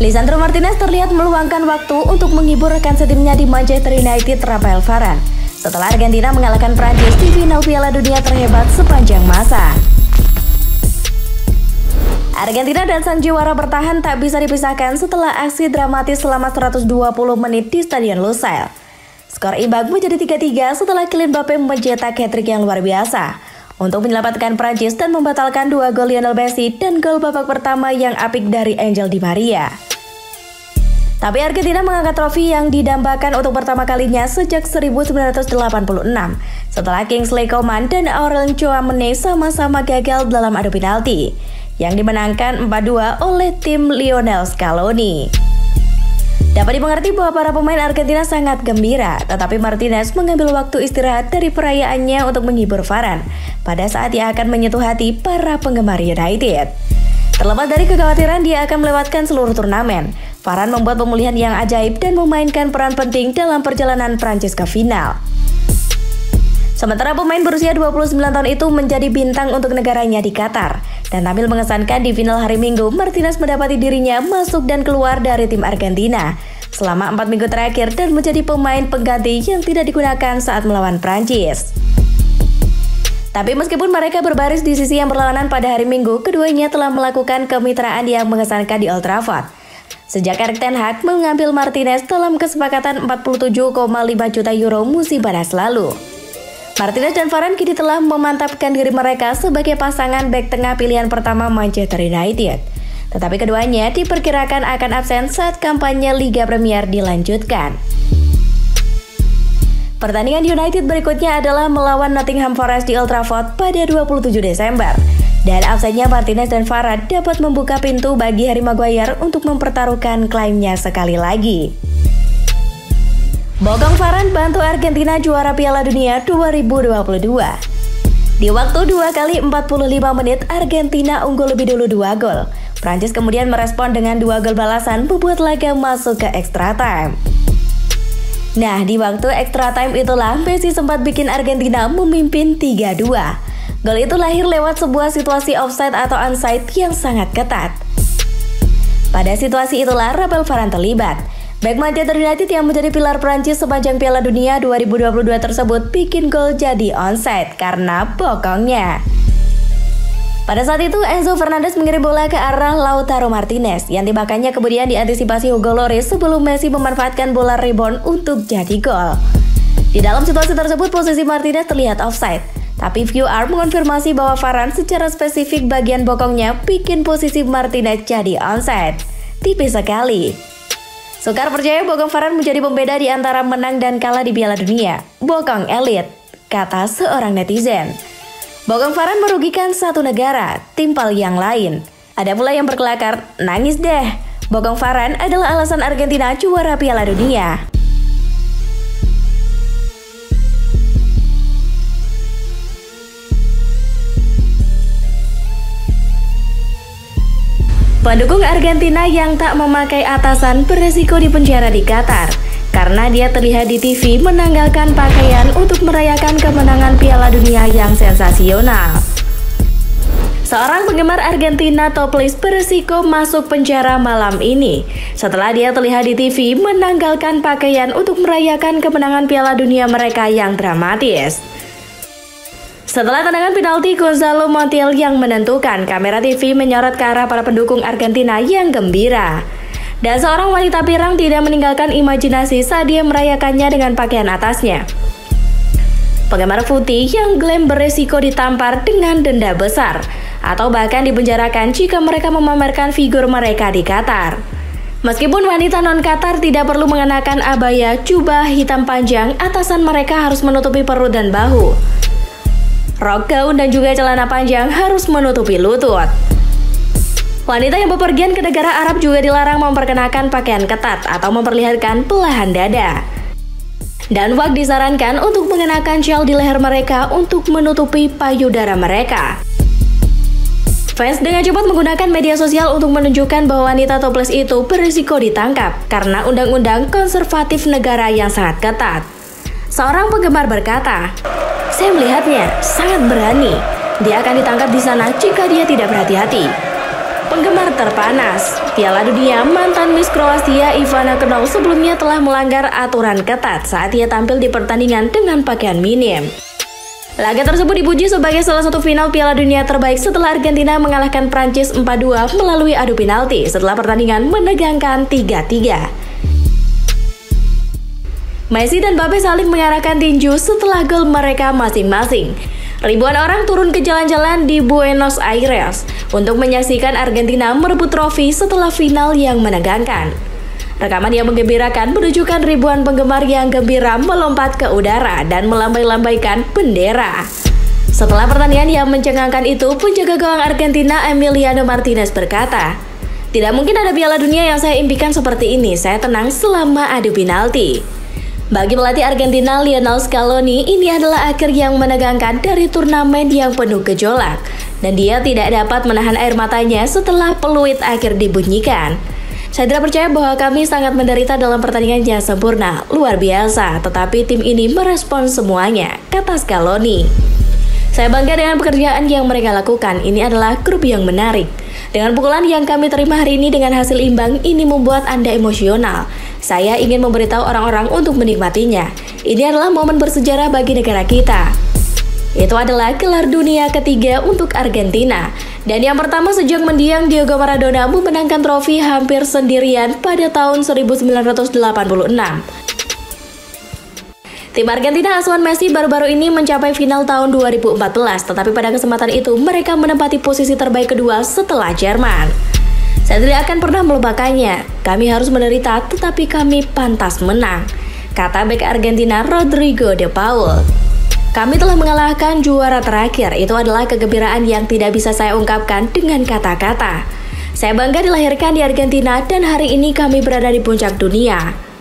Lisandro Martinez terlihat meluangkan waktu untuk menghibur rekan setimnya di Manchester United, Rafael Varane, setelah Argentina mengalahkan Prancis di final Piala Dunia terhebat sepanjang masa. Argentina dan sang juara bertahan tak bisa dipisahkan setelah aksi dramatis selama 120 menit di Stadion Lusail. Skor imbang menjadi 3-3 setelah Kylian Mbappe mencetak hat-trick yang luar biasa untuk menyelamatkan Prancis dan membatalkan 2 gol Lionel Messi dan gol babak pertama yang apik dari Angel Di Maria. Tapi Argentina mengangkat trofi yang didambakan untuk pertama kalinya sejak 1986 setelah Kingsley Coman dan Aurelien Tchouameni sama-sama gagal dalam adu penalti yang dimenangkan 4-2 oleh tim Lionel Scaloni. Dapat dimengerti bahwa para pemain Argentina sangat gembira, tetapi Martinez mengambil waktu istirahat dari perayaannya untuk menghibur Varane pada saat ia akan menyentuh hati para penggemar United. Terlepas dari kekhawatiran dia akan melewatkan seluruh turnamen, Varane membuat pemulihan yang ajaib dan memainkan peran penting dalam perjalanan Prancis ke final. Sementara pemain berusia 29 tahun itu menjadi bintang untuk negaranya di Qatar dan tampil mengesankan di final hari Minggu. Martinez mendapati dirinya masuk dan keluar dari tim Argentina selama 4 minggu terakhir dan menjadi pemain pengganti yang tidak digunakan saat melawan Prancis. Tapi meskipun mereka berbaris di sisi yang berlawanan pada hari Minggu, keduanya telah melakukan kemitraan yang mengesankan di Old Trafford. Sejak Erik ten Hag mengambil Martinez dalam kesepakatan 47,5 juta euro musim panas lalu. Martinez dan Varane kini telah memantapkan diri mereka sebagai pasangan bek tengah pilihan pertama Manchester United. Tetapi keduanya diperkirakan akan absen saat kampanye Liga Premier dilanjutkan. Pertandingan United berikutnya adalah melawan Nottingham Forest di Old Trafford pada 27 Desember. Dan absennya Martinez dan Varane dapat membuka pintu bagi Harry Maguire untuk mempertaruhkan klaimnya sekali lagi. Bokong Varane bantu Argentina juara Piala Dunia 2022. Di waktu 2 kali 45 menit, Argentina unggul lebih dulu 2 gol. Prancis kemudian merespon dengan 2 gol balasan membuat laga masuk ke extra time. Nah, di waktu extra time itulah Messi sempat bikin Argentina memimpin 3-2. Gol itu lahir lewat sebuah situasi offside atau onside yang sangat ketat. Pada situasi itulah Rafael Varane terlibat. Bek Manchester United yang menjadi pilar Prancis sepanjang Piala Dunia 2022 tersebut bikin gol jadi onside karena bokongnya. Pada saat itu, Enzo Fernandez mengirim bola ke arah Lautaro Martinez yang tembakannya kemudian diantisipasi Hugo Lloris sebelum Messi memanfaatkan bola rebound untuk jadi gol. Di dalam situasi tersebut, posisi Martinez terlihat offside, tapi VAR mengonfirmasi bahwa Varane secara spesifik bagian bokongnya bikin posisi Martinez jadi onside. Tipis sekali. Sukar percaya bokong Varane menjadi pembeda di antara menang dan kalah di Piala Dunia. Bokong elit, kata seorang netizen. Bokong Varane merugikan satu negara, timpal yang lain. Ada pula yang berkelakar, nangis deh. Bokong Varane adalah alasan Argentina juara Piala Dunia. Pendukung Argentina yang tak memakai atasan beresiko dipenjara di Qatar karena dia terlihat di TV menanggalkan pakaian untuk merayakan kemenangan Piala Dunia yang sensasional. Seorang penggemar Argentina topless beresiko masuk penjara malam ini setelah dia terlihat di TV menanggalkan pakaian untuk merayakan kemenangan Piala Dunia mereka yang dramatis. Setelah tendangan penalti Gonzalo Montiel yang menentukan, kamera TV menyorot ke arah para pendukung Argentina yang gembira. Dan seorang wanita pirang tidak meninggalkan imajinasi saat dia merayakannya dengan pakaian atasnya. Penggemar putih yang glam beresiko ditampar dengan denda besar atau bahkan dipenjarakan jika mereka memamerkan figur mereka di Qatar. Meskipun wanita non-Qatar tidak perlu mengenakan abaya, jubah hitam panjang, atasan mereka harus menutupi perut dan bahu. Rok gaun dan juga celana panjang harus menutupi lutut. Wanita yang bepergian ke negara Arab juga dilarang memperkenakan pakaian ketat atau memperlihatkan belahan dada. Dan wak disarankan untuk mengenakan shawl di leher mereka untuk menutupi payudara mereka. Fans dengan cepat menggunakan media sosial untuk menunjukkan bahwa wanita topless itu berisiko ditangkap karena undang-undang konservatif negara yang sangat ketat. Seorang penggemar berkata, "Saya melihatnya sangat berani. Dia akan ditangkap di sana jika dia tidak berhati-hati." Penggemar terpanas, Piala Dunia mantan Miss Kroasia Ivana Knol sebelumnya telah melanggar aturan ketat saat ia tampil di pertandingan dengan pakaian minim. Laga tersebut dipuji sebagai salah satu final Piala Dunia terbaik setelah Argentina mengalahkan Prancis 4-2 melalui adu penalti setelah pertandingan menegangkan 3-3. Messi dan Mbappe saling mengarahkan tinju setelah gol mereka masing-masing. Ribuan orang turun ke jalan-jalan di Buenos Aires untuk menyaksikan Argentina merebut trofi setelah final yang menegangkan. Rekaman yang menggembirakan menunjukkan ribuan penggemar yang gembira melompat ke udara dan melambai-lambaikan bendera. Setelah pertandingan yang mencengangkan itu, penjaga gawang Argentina Emiliano Martinez berkata, "Tidak mungkin ada Piala Dunia yang saya impikan seperti ini, saya tenang selama adu penalti." Bagi pelatih Argentina Lionel Scaloni, ini adalah akhir yang menegangkan dari turnamen yang penuh gejolak, dan dia tidak dapat menahan air matanya setelah peluit akhir dibunyikan. "Saya tidak percaya bahwa kami sangat menderita dalam pertandingan yang sempurna, luar biasa, tetapi tim ini merespon semuanya," kata Scaloni. "Saya bangga dengan pekerjaan yang mereka lakukan, ini adalah grup yang menarik. Dengan pukulan yang kami terima hari ini dengan hasil imbang, ini membuat Anda emosional. Saya ingin memberitahu orang-orang untuk menikmatinya. Ini adalah momen bersejarah bagi negara kita." Itu adalah gelar dunia ketiga untuk Argentina. Dan yang pertama sejak mendiang Diego Maradona memenangkan trofi hampir sendirian pada tahun 1986. Tim Argentina asuhan Messi baru-baru ini mencapai final tahun 2014, tetapi pada kesempatan itu mereka menempati posisi terbaik kedua setelah Jerman. "Saya tidak akan pernah melupakannya. Kami harus menderita, tetapi kami pantas menang," kata bek Argentina Rodrigo de Paul. "Kami telah mengalahkan juara terakhir. Itu adalah kegembiraan yang tidak bisa saya ungkapkan dengan kata-kata. Saya bangga dilahirkan di Argentina dan hari ini kami berada di puncak dunia."